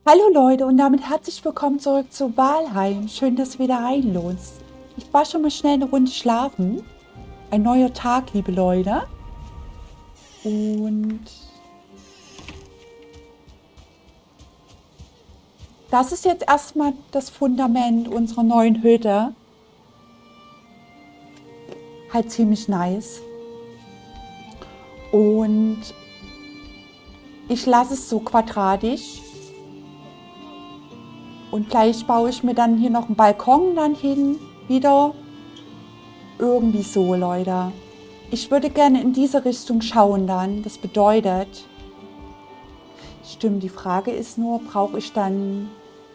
Hallo Leute und damit herzlich willkommen zurück zu Valheim. Schön, dass ihr wieder reinlost. Ich war schon mal schnell eine Runde schlafen. Ein neuer Tag, liebe Leute. Und das ist jetzt erstmal das Fundament unserer neuen Hütte. Halt ziemlich nice. Und ich lasse es so quadratisch. Und gleich baue ich mir dann hier noch einen Balkon dann hin, wieder. Irgendwie so, Leute. Ich würde gerne in diese Richtung schauen dann. Das bedeutet, stimmt, die Frage ist nur, brauche ich dann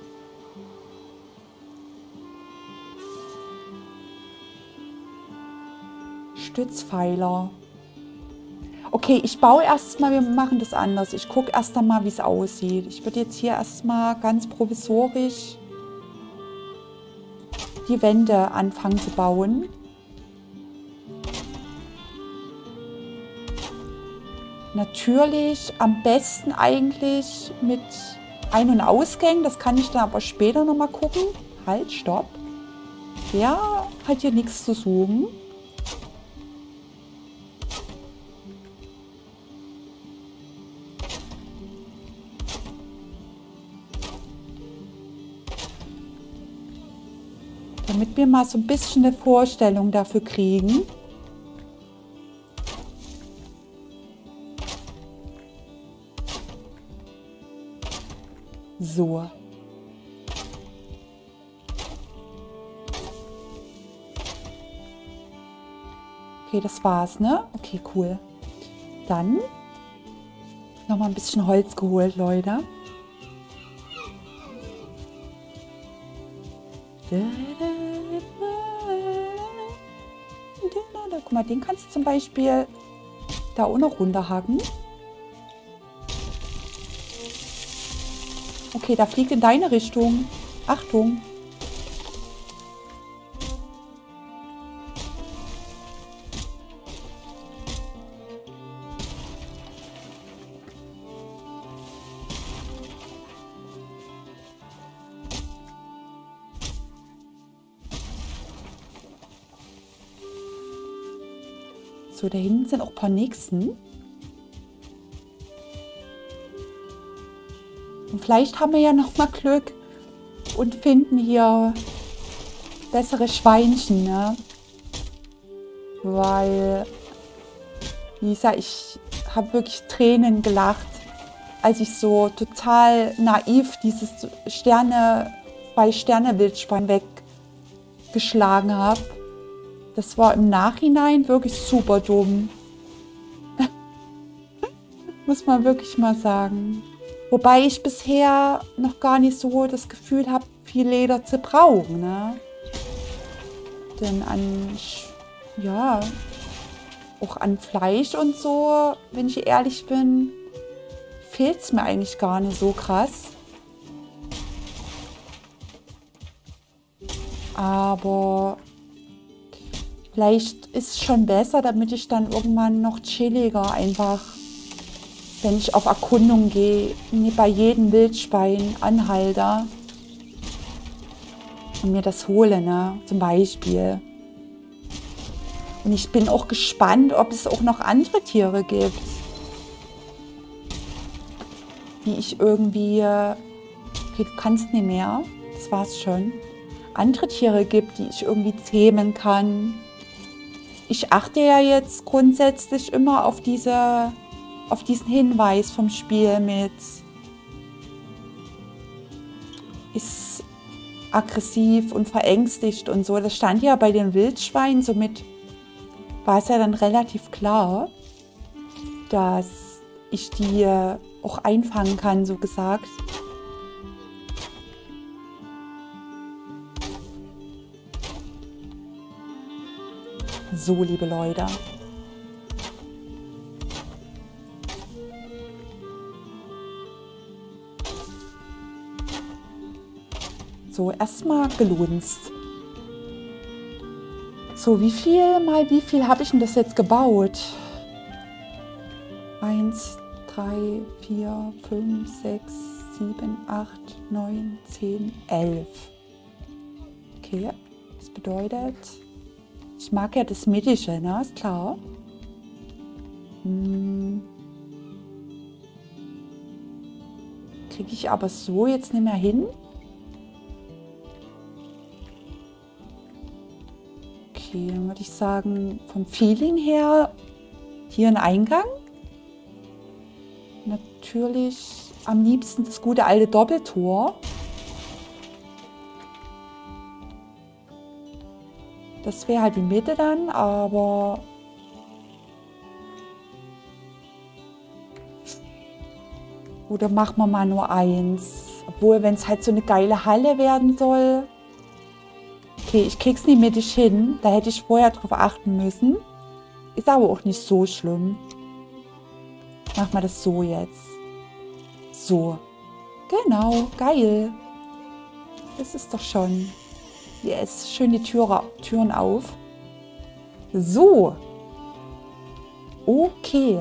Stützpfeiler? Okay, ich baue erstmal, wir machen das anders. Ich gucke erst einmal, wie es aussieht. Ich würde jetzt hier erstmal ganz provisorisch die Wände anfangen zu bauen. Natürlich am besten eigentlich mit Ein- und Ausgängen. Das kann ich dann aber später nochmal gucken. Halt, stopp. Der hat hier nichts zu suchen. Damit wir mal so ein bisschen eine Vorstellung dafür kriegen. So. Okay, das war's, ne? Okay, cool. Dann nochmal ein bisschen Holz geholt, Leute. Guck mal, den kannst du zum Beispiel da auch noch runterhaken. Okay, da fliegt in deine Richtung. Achtung. So, da hinten sind auch ein paar Nixen. Und vielleicht haben wir ja noch mal Glück und finden hier bessere Schweinchen, ne? Weil, wie gesagt, ich habe wirklich Tränen gelacht, als ich so total naiv dieses Zwei-Sterne-Wildschwein weggeschlagen habe. Das war im Nachhinein wirklich super dumm. Muss man wirklich mal sagen. Wobei ich bisher noch gar nicht so das Gefühl habe, viel Leder zu brauchen, ne? Denn ja, auch an Fleisch und so, wenn ich ehrlich bin, fehlt es mir eigentlich gar nicht so krass. Aber vielleicht ist es schon besser, damit ich dann irgendwann noch chilliger einfach, wenn ich auf Erkundung gehe, bei jedem Wildschwein anhalte und mir das hole, ne? Zum Beispiel. Und ich bin auch gespannt, ob es auch noch andere Tiere gibt, die ich irgendwie, okay, du kannst nicht mehr, das war's schon, andere Tiere gibt, die ich irgendwie zähmen kann. Ich achte ja jetzt grundsätzlich immer auf diesen Hinweis vom Spiel mit ist aggressiv und verängstigt und so. Das stand ja bei den Wildschweinen, somit war es ja dann relativ klar, dass ich die auch einfangen kann, so gesagt. So, liebe Leute. So, erstmal gelunzt. So, wie viel habe ich denn das jetzt gebaut? 1, 3, 4, 5, 6, 7, 8, 9, 10, 11. Okay, das bedeutet, ich mag ja das Mittige, ne? Ist klar. Kriege ich aber so jetzt nicht mehr hin. Okay, dann würde ich sagen, vom Feeling her hier ein Eingang. Natürlich am liebsten das gute alte Doppeltor. Das wäre halt die Mitte dann, aber oder machen wir mal nur eins. Obwohl, wenn es halt so eine geile Halle werden soll. Okay, ich krieg's nicht mittig hin. Da hätte ich vorher drauf achten müssen. Ist aber auch nicht so schlimm. Machen wir das so jetzt. So. Genau, geil. Das ist doch schon. Yes, schön die Türen auf. So. Okay.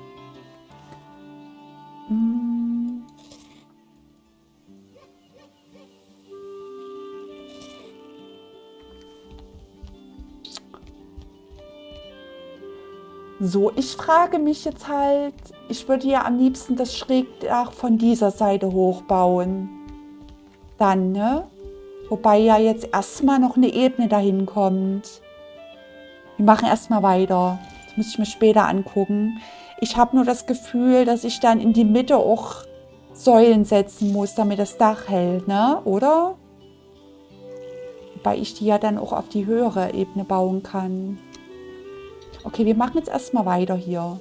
So, ich frage mich jetzt halt, ich würde ja am liebsten das Schrägdach von dieser Seite hochbauen. Dann, ne? Wobei ja jetzt erstmal noch eine Ebene dahin kommt. Wir machen erstmal weiter. Das muss ich mir später angucken. Ich habe nur das Gefühl, dass ich dann in die Mitte auch Säulen setzen muss, damit das Dach hält, ne? Oder? Wobei ich die ja dann auch auf die höhere Ebene bauen kann. Okay, wir machen jetzt erstmal weiter hier.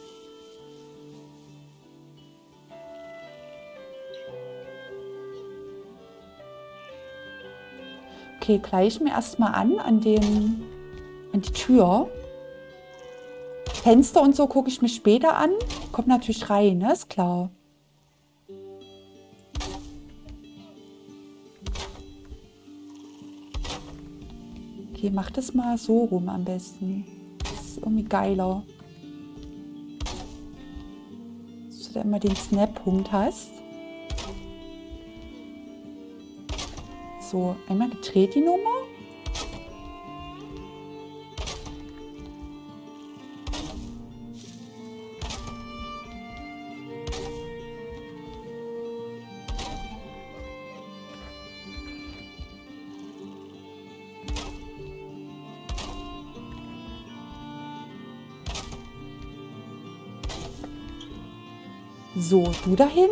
Okay, gleichen wir erstmal an die Tür. Fenster und so gucke ich mir später an. Kommt natürlich rein, ne? Ist klar. Okay, mach das mal so rum am besten. Das ist irgendwie geiler. Dass du da immer den Snap-Punkt hast. So, einmal gedreht die Nummer. So, du dahin.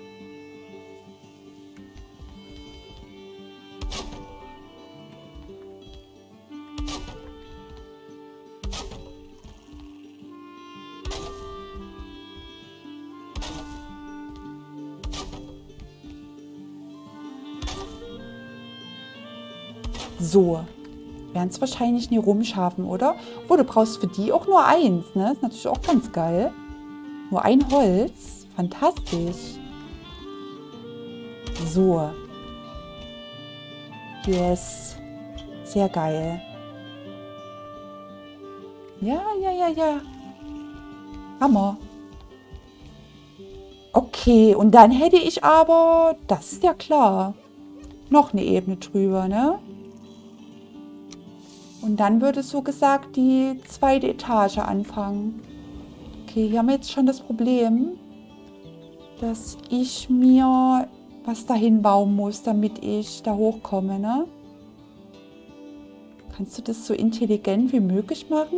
So, werden es wahrscheinlich nie rumschaffen, oder? Oh, du brauchst für die auch nur eins, ne? Ist natürlich auch ganz geil. Nur ein Holz. Fantastisch. So. Yes. Sehr geil. Ja. Hammer. Okay, und dann hätte ich aber, das ist ja klar, noch eine Ebene drüber, ne? Und dann würde so gesagt die zweite Etage anfangen. Okay, hier haben wir jetzt schon das Problem, dass ich mir was dahin bauen muss, damit ich da hochkomme, ne? Kannst du das so intelligent wie möglich machen?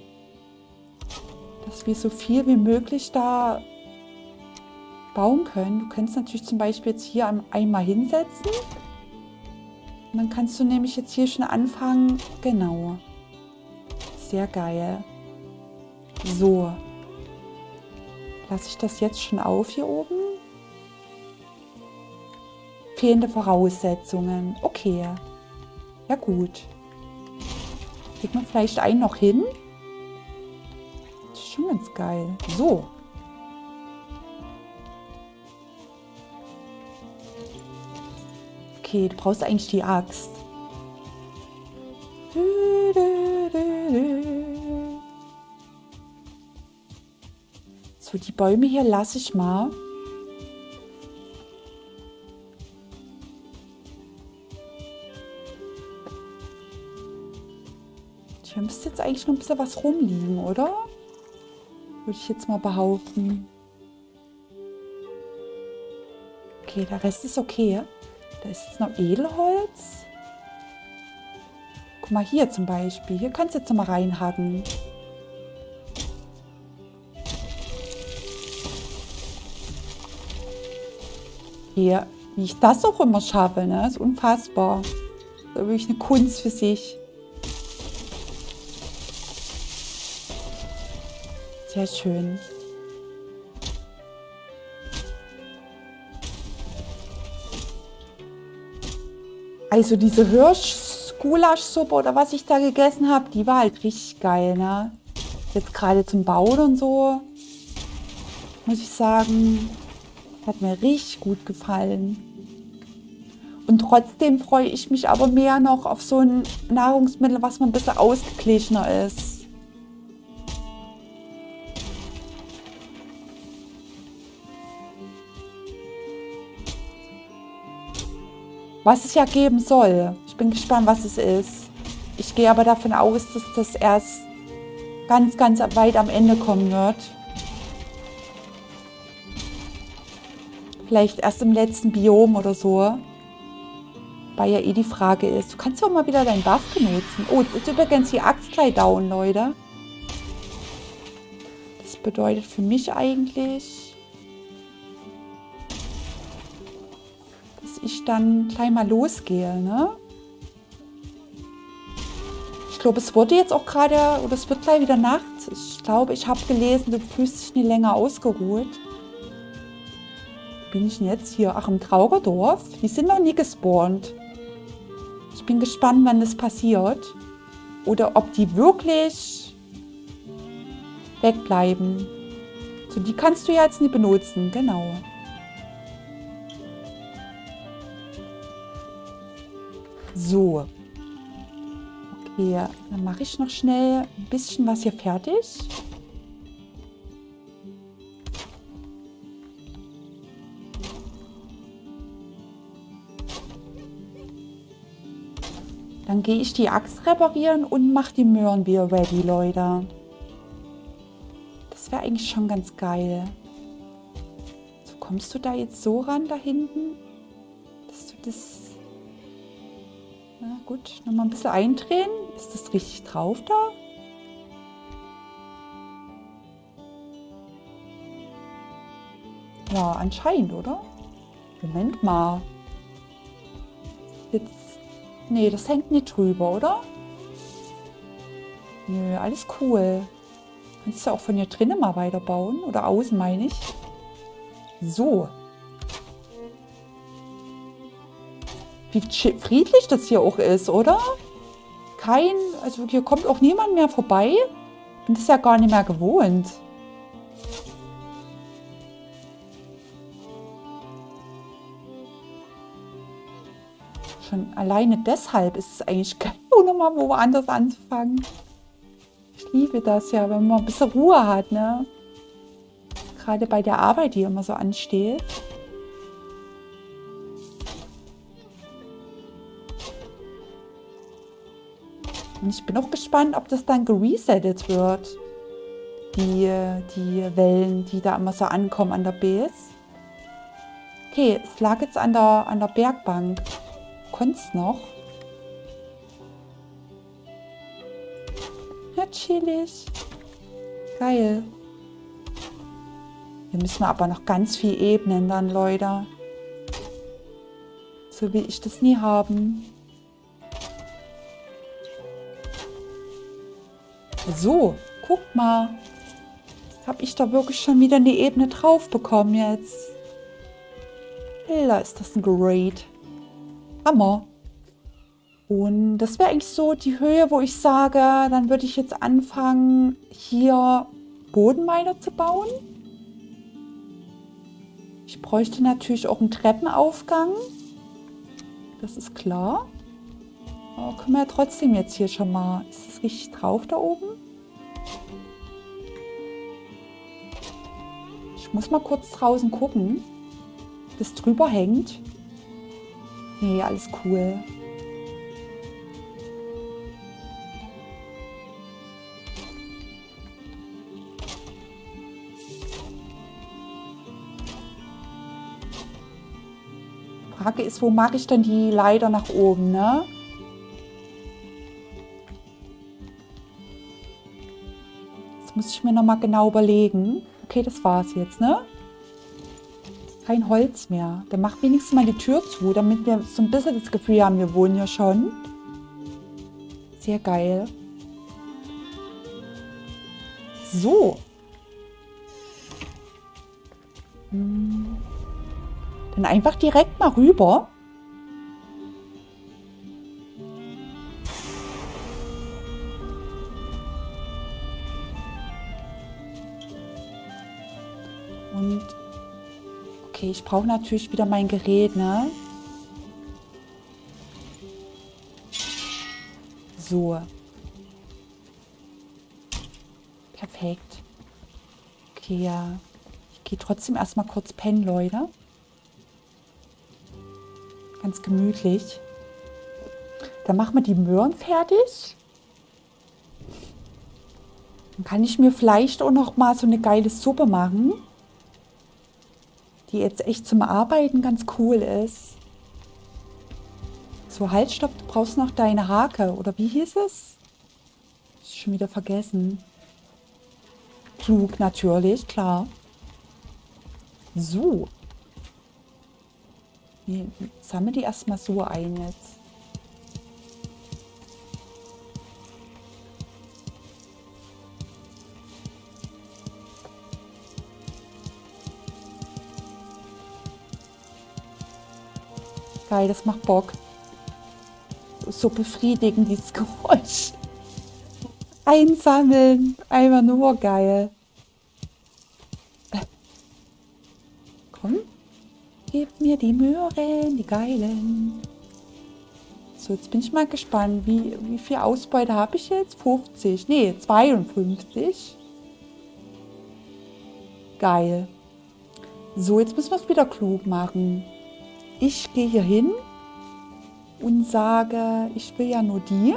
Dass wir so viel wie möglich da bauen können. Du könntest natürlich zum Beispiel jetzt hier einmal hinsetzen. Und dann kannst du nämlich jetzt hier schon anfangen. Genau. Sehr geil. So. Lasse ich das jetzt schon auf hier oben? Fehlende Voraussetzungen. Okay. Ja gut. Kriegt man vielleicht einen noch hin? Das ist schon ganz geil. So. Okay, du brauchst eigentlich die Axt. So, die Bäume hier lasse ich mal. Da müsste jetzt eigentlich noch ein bisschen was rumliegen, oder? Würde ich jetzt mal behaupten. Okay, der Rest ist okay. Da ist jetzt noch Edelholz. Guck mal hier zum Beispiel. Hier kannst du jetzt noch mal reinhacken. Hier, wie ich das auch immer schaffe, ne? Ist unfassbar. Das ist wirklich eine Kunst für sich. Sehr schön. Also diese Hirsch-Gulaschsuppe oder was ich da gegessen habe, die war halt richtig geil, ne? Jetzt gerade zum Bauen und so, muss ich sagen, hat mir richtig gut gefallen. Und trotzdem freue ich mich aber mehr noch auf so ein Nahrungsmittel, was mal ein bisschen ausgeglichener ist. Was es ja geben soll. Ich bin gespannt, was es ist. Ich gehe aber davon aus, dass das erst ganz, ganz weit am Ende kommen wird. Vielleicht erst im letzten Biom oder so. Weil ja eh die Frage ist, du kannst ja auch mal wieder deinen Buff benutzen. Oh, jetzt ist übrigens die Axt gleich down, Leute. Das bedeutet für mich eigentlich, dass ich dann gleich mal losgehe, ne? Ich glaube, es wurde jetzt auch gerade, oder es wird gleich wieder Nacht. Ich glaube, ich habe gelesen, du fühlst dich nie länger ausgeruht. Bin ich denn jetzt hier? Ach, im Traugerdorf? Die sind noch nie gespawnt. Ich bin gespannt, wann das passiert. Oder ob die wirklich wegbleiben. So, die kannst du ja jetzt nicht benutzen. Genau. So. Okay, dann mache ich noch schnell ein bisschen was hier fertig. Dann gehe ich die Axt reparieren und mache die Möhren wieder ready, Leute. Das wäre eigentlich schon ganz geil. So, kommst du da jetzt so ran, da hinten? Dass du das... Na gut, nochmal ein bisschen eindrehen. Ist das richtig drauf da? Ja, anscheinend, oder? Moment mal. Jetzt... Nee, das hängt nicht drüber, oder? Nö, alles cool. Kannst du auch von hier drinnen mal weiterbauen? Oder außen, meine ich. So. Wie friedlich das hier auch ist, oder? Also hier kommt auch niemand mehr vorbei. Ich bin das ja gar nicht mehr gewohnt. Schon alleine deshalb ist es eigentlich geil, nochmal woanders anzufangen. Ich liebe das ja, wenn man ein bisschen Ruhe hat, ne? Gerade bei der Arbeit, die immer so ansteht. Und ich bin auch gespannt, ob das dann geresettet wird. Die Wellen, die da immer so ankommen an der Base. Okay, es lag jetzt an der Bergbank. Konnt's noch? Ja, chillig. Geil. Hier müssen wir aber noch ganz viel ebnen dann, Leute. So will ich das nie haben. So, guck mal. Habe ich da wirklich schon wieder eine Ebene drauf bekommen jetzt. Da ist das ein Great. Hammer. Und das wäre eigentlich so die Höhe, wo ich sage, dann würde ich jetzt anfangen, hier Bodenmeiler zu bauen. Ich bräuchte natürlich auch einen Treppenaufgang. Das ist klar. Aber können wir ja trotzdem jetzt hier schon mal... Ist das richtig drauf da oben? Ich muss mal kurz draußen gucken, ob das drüber hängt. Nee, alles cool. Frage ist, wo mache ich dann die Leiter nach oben, ne? Das muss ich mir nochmal genau überlegen. Okay, das war's jetzt, ne? Kein Holz mehr. Dann mach wenigstens mal die Tür zu, damit wir so ein bisschen das Gefühl haben, wir wohnen ja schon. Sehr geil. So. Dann einfach direkt mal rüber. Und okay, ich brauche natürlich wieder mein Gerät, ne? So. Perfekt. Okay, ja. Ich gehe trotzdem erstmal kurz pennen, Leute. Ganz gemütlich. Dann machen wir die Möhren fertig. Dann kann ich mir vielleicht auch noch mal so eine geile Suppe machen, die jetzt echt zum Arbeiten ganz cool ist. So, halt, stopp, du brauchst noch deine Hake. Oder wie hieß es? Ist schon wieder vergessen. Klug, natürlich, klar. So. Nee, sammle die erstmal so ein jetzt. Geil, das macht Bock. So befriedigend, dieses Geräusch. Einsammeln, einfach nur geil. Komm, gib mir die Möhren, die geilen. So, jetzt bin ich mal gespannt, wie viel Ausbeute habe ich jetzt? 50, nee, 52. Geil. So, jetzt müssen wir es wieder klug machen. Ich gehe hier hin und sage, ich will ja nur die.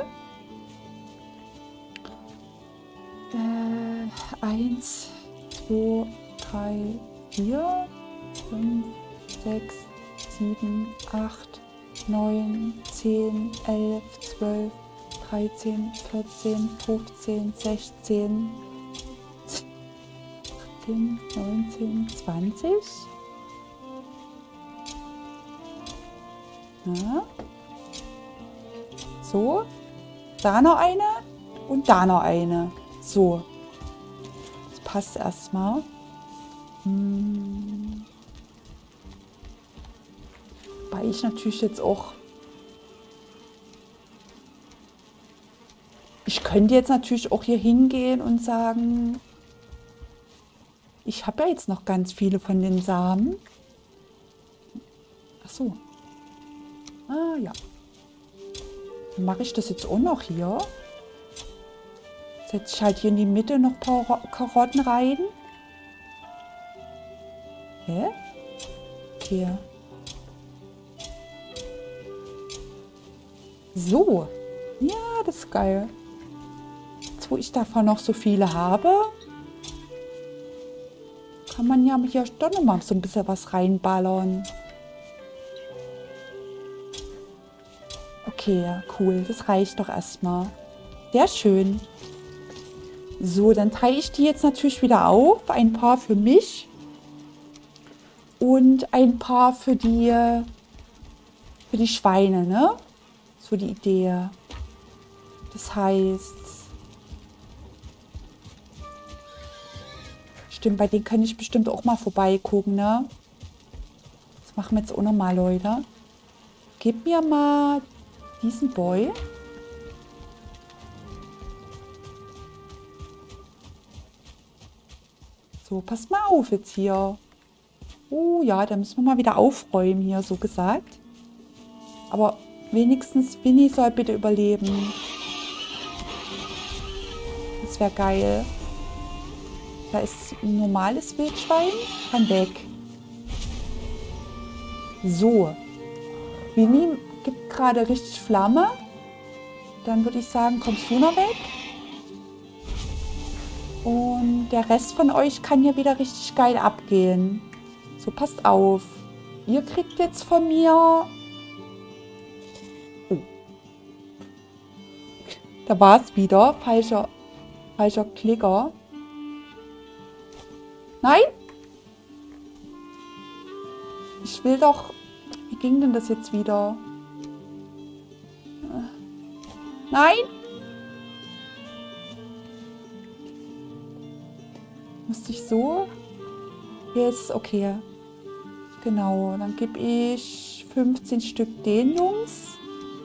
1, 2, 3, 4, 5, 6, 7, 8, 9, 10, 11, 12, 13, 14, 15, 16, 18, 19, 20. Ja. So, da noch eine und da noch eine. So, das passt erstmal. Weil ich natürlich jetzt auch... Ich könnte jetzt natürlich auch hier hingehen und sagen, ich habe ja jetzt noch ganz viele von den Samen. Ach so. Ah ja. Dann mache ich das jetzt auch noch hier. Setze ich halt hier in die Mitte noch ein paar Karotten rein. Hä? Okay. So. Ja, das ist geil. Jetzt, wo ich davon noch so viele habe, kann man ja hier doch noch mal so ein bisschen was reinballern. Okay, cool. Das reicht doch erstmal. Sehr schön. So, dann teile ich die jetzt natürlich wieder auf. Ein paar für mich und ein paar für die Schweine, ne? So die Idee. Das heißt, stimmt, bei denen kann ich bestimmt auch mal vorbeigucken, ne? Das machen wir jetzt auch noch mal, Leute. Gib mir mal diesen Boy. So, passt mal auf jetzt hier. Oh ja, da müssen wir mal wieder aufräumen hier, so gesagt. Aber wenigstens Winnie soll bitte überleben. Das wäre geil. Da ist ein normales Wildschwein. Kann weg. So. Winnie gibt gerade richtig Flamme. Dann würde ich sagen, kommst du noch weg. Und der Rest von euch kann hier wieder richtig geil abgehen. So, passt auf. ihr kriegt jetzt von mir... Oh. Da war es wieder. Falscher Klicker. Nein? Ich will doch... Wie ging denn das jetzt wieder? Nein? Musste ich so? Jetzt, okay. Genau, dann gebe ich 15 Stück den Jungs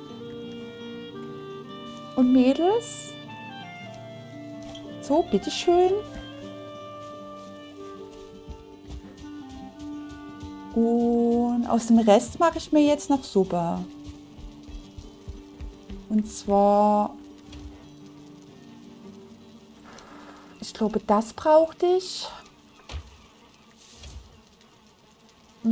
und Mädels. So, bitteschön. Und aus dem Rest mache ich mir jetzt noch Suppe. Und zwar, ich glaube, das brauchte ich. Ich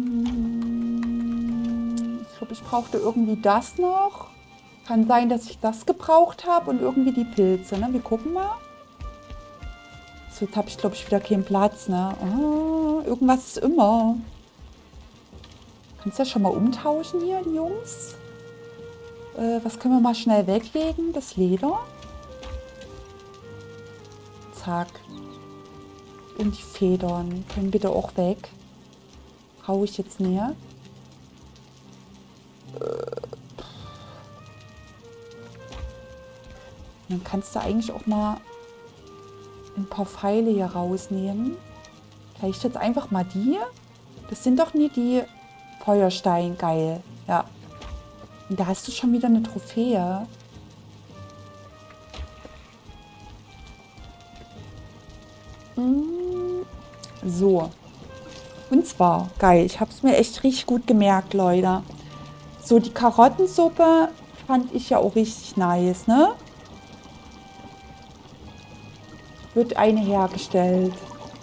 glaube, ich brauchte irgendwie das noch. Kann sein, dass ich das gebraucht habe und irgendwie die Pilze. Ne? Wir gucken mal. So, jetzt habe ich, glaube ich, wieder keinen Platz. Ne? Oh, irgendwas ist immer. Kannst du ja schon mal umtauschen hier, die Jungs. Was können wir mal schnell weglegen? Das Leder. Zack. Und die Federn können bitte auch weg. Brauche ich jetzt näher. Dann kannst du eigentlich auch mal ein paar Pfeile hier rausnehmen. Vielleicht jetzt einfach mal die. Das sind doch nie die Feuerstein. Geil. Ja. Und da hast du schon wieder eine Trophäe. So. Und zwar, geil, ich habe es mir echt richtig gut gemerkt, Leute. So, die Karottensuppe fand ich ja auch richtig nice, ne? Wird eine hergestellt.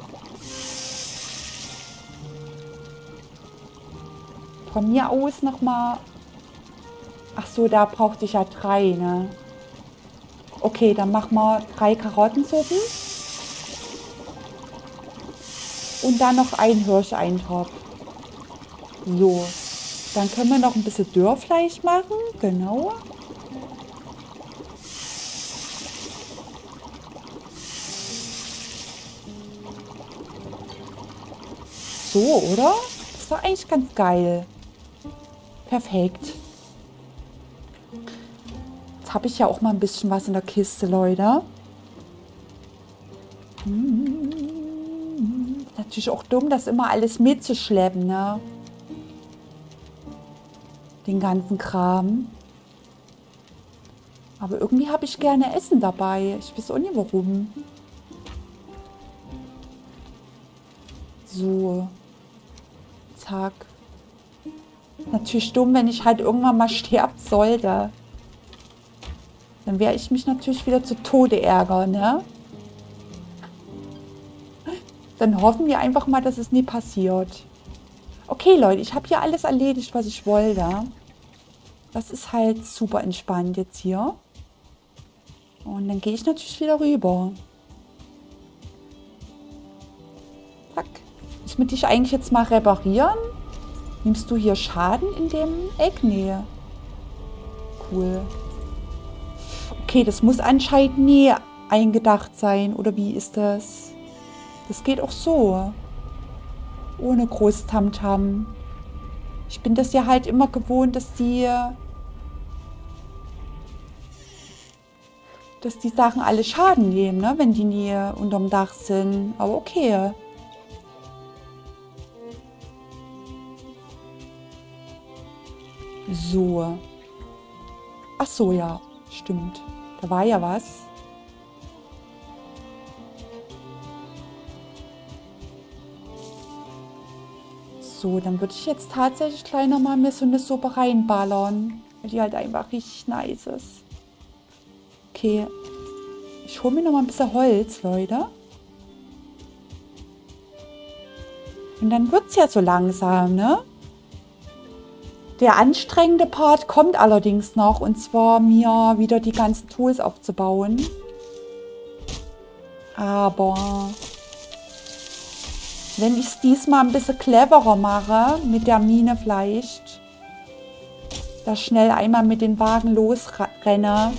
Von mir aus nochmal... Ach so, da brauchte ich ja 3, ne? Okay, dann machen wir 3 Karottensuppen. Und dann noch ein Hirscheintopf. So. Dann können wir noch ein bisschen Dörrfleisch machen. Genau. So, oder? Das ist doch eigentlich ganz geil. Perfekt. Jetzt habe ich ja auch mal ein bisschen was in der Kiste, Leute. Natürlich auch dumm, das immer alles mitzuschleppen, ne? Den ganzen Kram. Aber irgendwie habe ich gerne Essen dabei. Ich weiß auch nicht warum. So. Zack. Natürlich dumm, wenn ich halt irgendwann mal sterben sollte. Dann werde ich mich natürlich wieder zu Tode ärgern, ne? Dann hoffen wir einfach mal, dass es nie passiert. Okay, Leute, ich habe hier alles erledigt, was ich wollte. Das ist halt super entspannt jetzt hier. Und dann gehe ich natürlich wieder rüber. Zack. Müssen wir dich eigentlich jetzt mal reparieren? Nimmst du hier Schaden in dem Eck? Nee. Cool. Okay, das muss anscheinend nie eingedacht sein. Oder wie ist das? Das geht auch so. Ohne groß Tamtam. Ich bin das ja halt immer gewohnt, dass die Sachen alle Schaden nehmen, ne? Wenn die nie unterm Dach sind. Aber okay. So. Ach so, ja. Stimmt. Da war ja was. So, dann würde ich jetzt tatsächlich gleich nochmal mir so eine Suppe reinballern. Weil die halt einfach richtig nice ist. Okay. Ich hole mir nochmal ein bisschen Holz, Leute. Und dann wird es ja so langsam, ne? Der anstrengende Part kommt allerdings noch. Und zwar mir wieder die ganzen Tools aufzubauen. Aber... Wenn ich es diesmal ein bisschen cleverer mache, mit der Mine vielleicht, da schnell einmal mit den Wagen losrenne.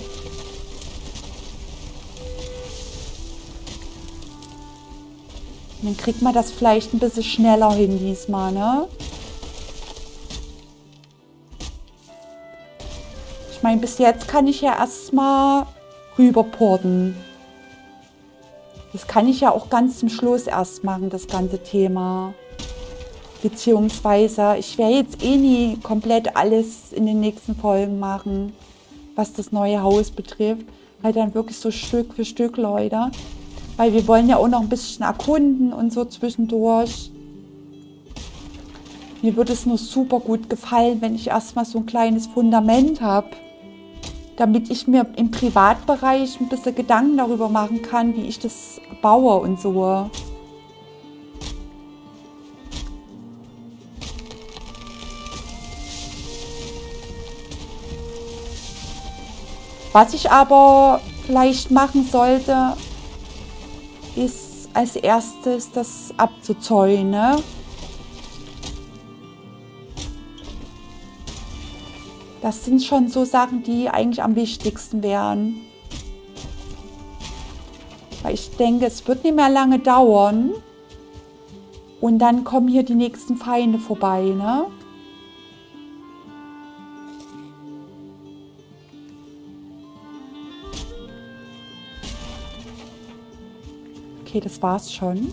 Dann kriegt man das vielleicht ein bisschen schneller hin diesmal, ne? Ich meine, bis jetzt kann ich ja erstmal rüberporten. Das kann ich ja auch ganz zum Schluss erst machen, das ganze Thema. Beziehungsweise, ich werde jetzt eh nie komplett alles in den nächsten Folgen machen, was das neue Haus betrifft. Halt dann wirklich so Stück für Stück, Leute. Weil wir wollen ja auch noch ein bisschen erkunden und so zwischendurch. Mir würde es nur super gut gefallen, wenn ich erstmal so ein kleines Fundament habe, damit ich mir im Privatbereich ein bisschen Gedanken darüber machen kann, wie ich das baue und so. Was ich aber vielleicht machen sollte, ist als erstes das abzuzäunen, ne? Das sind schon so Sachen, die eigentlich am wichtigsten wären. Weil ich denke, es wird nicht mehr lange dauern. Und dann kommen hier die nächsten Feinde vorbei, ne? Okay, das war's schon.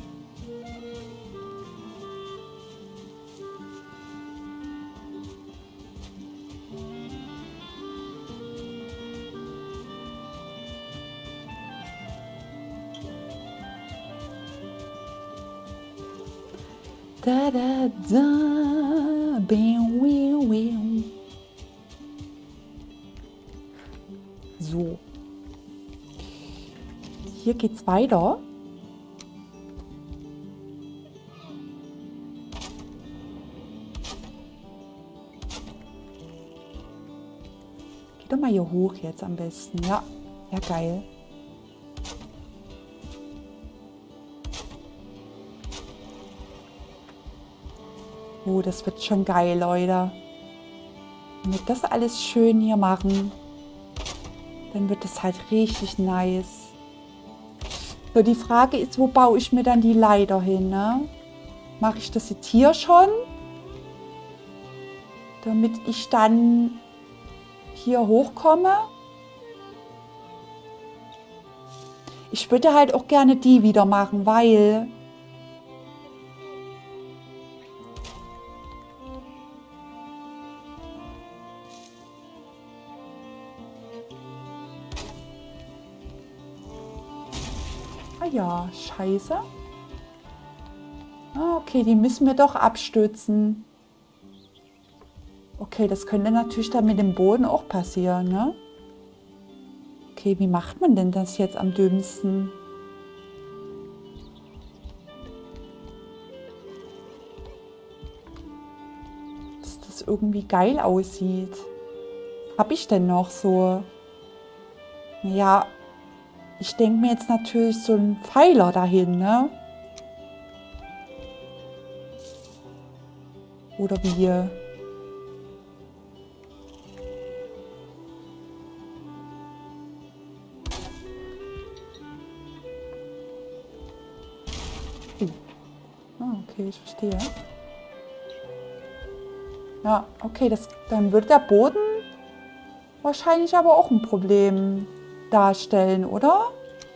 Da, da, da, bing, wing, wing. So. Hier geht's weiter. Geh doch mal hier hoch jetzt am besten. Ja, ja geil. Oh, das wird schon geil, Leute. Wenn wir das alles schön hier machen, dann wird das halt richtig nice. So, die Frage ist, wo baue ich mir dann die Leiter hin, ne? Mache ich das jetzt hier schon? Damit ich dann hier hochkomme? Ich würde halt auch gerne die wieder machen, weil... Ja, scheiße. Ah, okay, die müssen wir doch abstützen. Okay, das könnte natürlich dann mit dem Boden auch passieren, ne? Okay, wie macht man denn das jetzt am dümmsten? Dass das irgendwie geil aussieht. Hab ich denn noch so? Ja. Ich denke mir jetzt natürlich so einen Pfeiler dahin, ne? Oder wie? Ah, okay, ich verstehe. Ja, okay, dann wird der Boden wahrscheinlich aber auch ein Problem darstellen, oder?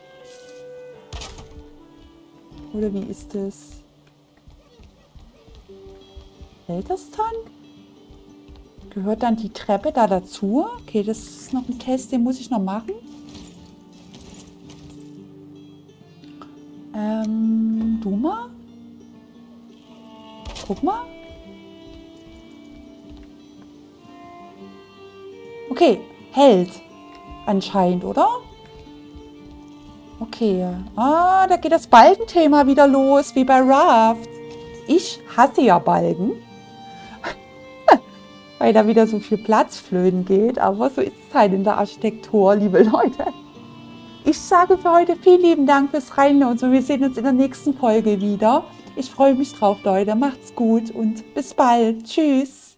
Oder wie ist es? Hält das dann? Gehört dann die Treppe da dazu? Okay, das ist noch ein Test, den muss ich noch machen. Du mal? Guck mal. Okay, hält. Anscheinend, oder? Okay. Ah, da geht das Balkenthema wieder los, wie bei Raft. Ich hasse ja Balken. Weil da wieder so viel Platz flöten geht. Aber so ist es halt in der Architektur, liebe Leute. Ich sage für heute vielen lieben Dank fürs Reinhören und wir sehen uns in der nächsten Folge wieder. Ich freue mich drauf, Leute. Macht's gut und bis bald. Tschüss.